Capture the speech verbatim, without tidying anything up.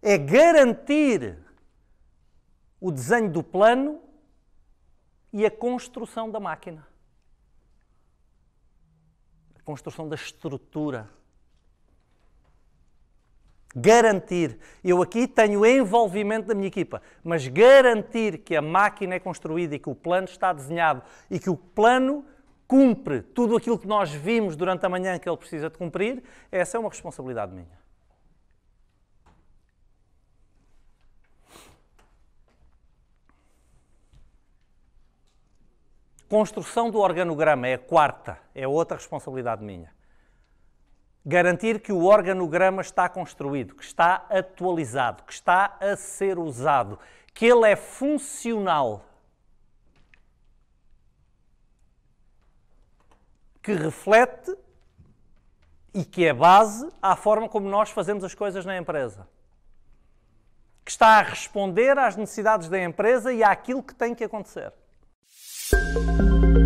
é garantir o desenho do plano e a construção da máquina. A construção da estrutura. Garantir. Eu aqui tenho o envolvimento da minha equipa, mas garantir que a máquina é construída e que o plano está desenhado e que o plano cumpre tudo aquilo que nós vimos durante a manhã que ele precisa de cumprir, essa é uma responsabilidade minha. Construção do organograma é a quarta, é outra responsabilidade minha. Garantir que o organograma está construído, que está atualizado, que está a ser usado, que ele é funcional, que reflete e que é base à forma como nós fazemos as coisas na empresa, que está a responder às necessidades da empresa e àquilo que tem que acontecer.